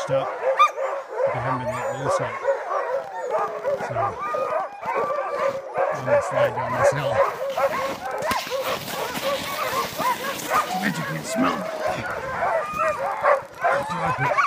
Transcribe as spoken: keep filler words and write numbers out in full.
washed up. They haven't been let loose yet. So I'm gonna slide down this hill. I bet you can smell it.